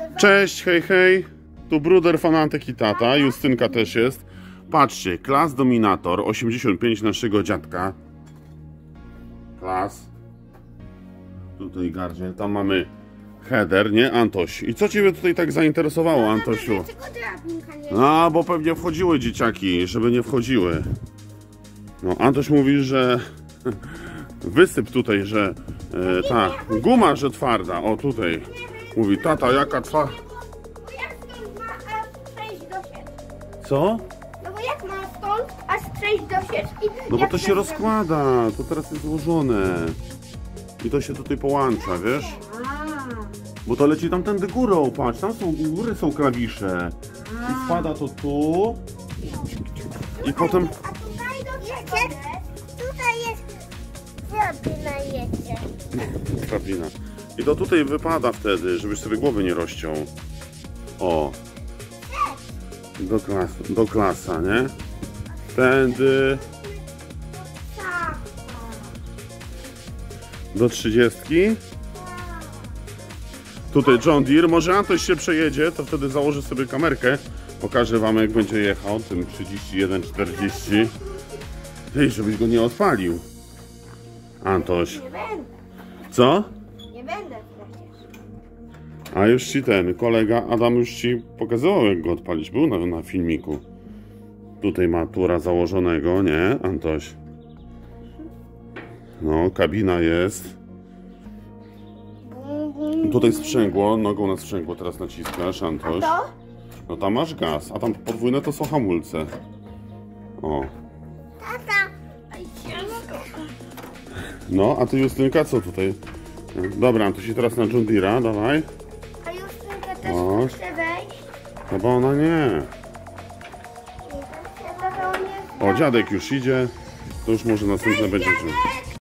Cześć, hej, hej. Tu bruder, fanatyk i tata. Justynka też jest. Patrzcie, Class Dominator 85 naszego dziadka. Class. Tutaj gardziel. Tam mamy header, nie? Antoś. I co ciebie tutaj tak zainteresowało, Antosiu? A, bo pewnie wchodziły dzieciaki, żeby nie wchodziły. No, Antoś mówi, że wysyp tutaj, że ta guma, że twarda. O, tutaj. Mówi, tata, jaka twarda. Jak stąd ma przejść do sieczki? Co? No bo jak ma stąd aż przejść do sieczki? No bo to się rozkłada, to teraz jest złożone. I to się tutaj połącza, wiesz? Bo to leci tamtędy górą, patrz, tam są, u góry są klawisze. I spada to tu. I potem... A tutaj do sieczek? Tutaj jest drabina jedzie. Drabina. I to tutaj wypada wtedy, żebyś sobie głowy nie rozciął. O. Do klasa, nie? Tędy. Do 30. Tutaj John Deere. Może Antoś się przejedzie, to wtedy założy sobie kamerkę. Pokażę wam, jak będzie jechał tym 31-40. Ty, żebyś go nie odpalił. Antoś. Nie będę. Co? Nie będę przecież. A już ci ten kolega Adam już ci pokazywał, jak go odpalić. Był na filmiku. Tutaj ma tura założonego, nie, Antoś? No, kabina jest. Tutaj sprzęgło, nogą na sprzęgło teraz naciskasz, Antoś. To? No tam masz gaz, a tam podwójne to są hamulce. O. Tata. Ej, ciężko. No, a ty Justynka, co tutaj? Dobra, Antoś, i teraz na John Deere'a, dawaj. A Justynka też O. chce wejść? No bo ona nie. Tata, on jest... O, dziadek już idzie. To już może następne będzie.